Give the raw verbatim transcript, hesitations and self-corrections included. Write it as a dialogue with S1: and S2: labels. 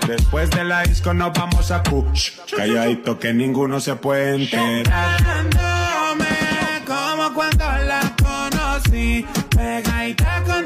S1: Después de la disco nos vamos a push. Calladito que ninguno se puede enterar.
S2: Como cuando la conocí, pegadita con